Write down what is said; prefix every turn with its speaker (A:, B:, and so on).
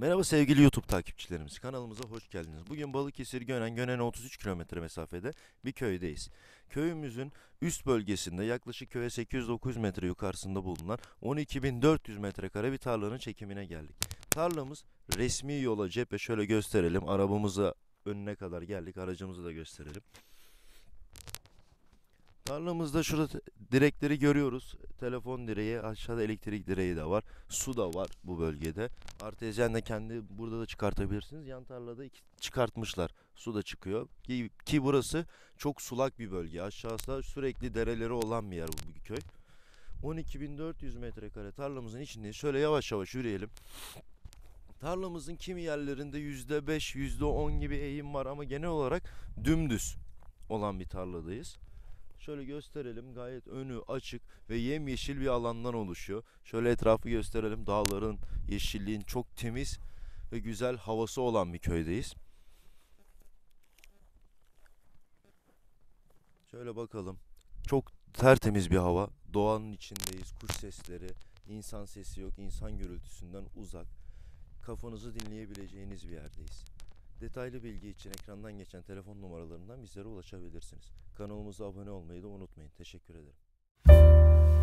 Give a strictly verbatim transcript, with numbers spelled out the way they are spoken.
A: Merhaba sevgili YouTube takipçilerimiz, kanalımıza hoş geldiniz. Bugün Balıkesir Gönen, Gönen'e otuz üç kilometre mesafede bir köydeyiz. Köyümüzün üst bölgesinde yaklaşık köye sekiz yüz dokuz yüz metre yukarısında bulunan on iki bin dört yüz metrekare bir tarlanın çekimine geldik. Tarlamız resmi yola cephe, şöyle gösterelim. Arabamıza önüne kadar geldik, aracımızı da gösterelim. Tarlamızda şurada te- direkleri görüyoruz. Telefon direği, aşağıda elektrik direği de var. Su da var bu bölgede. Artezyen de kendi burada da çıkartabilirsiniz. Yan tarlada iki çıkartmışlar. Su da çıkıyor. Ki, ki burası çok sulak bir bölge. Aşağısı da sürekli dereleri olan bir yer bu, bu köy. on iki bin dört yüz metrekare tarlamızın içinde şöyle yavaş yavaş yürüyelim. Tarlamızın kimi yerlerinde yüzde beş, yüzde on gibi eğim var ama genel olarak dümdüz olan bir tarladayız. Şöyle gösterelim, gayet önü açık ve yemyeşil bir alandan oluşuyor. Şöyle etrafı gösterelim. Dağların, yeşilliğin çok temiz ve güzel havası olan bir köydeyiz. Şöyle bakalım. Çok tertemiz bir hava. Doğanın içindeyiz. Kuş sesleri, insan sesi yok. İnsan gürültüsünden uzak. Kafanızı dinleyebileceğiniz bir yerdeyiz. Detaylı bilgi için ekrandan geçen telefon numaralarından bizlere ulaşabilirsiniz. Kanalımıza abone olmayı da unutmayın. Teşekkür ederim.